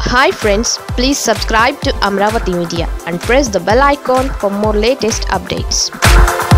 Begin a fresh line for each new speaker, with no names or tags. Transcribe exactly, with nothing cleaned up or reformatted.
Hi friends, please subscribe to Amaravathi Media and press the bell icon for more latest updates.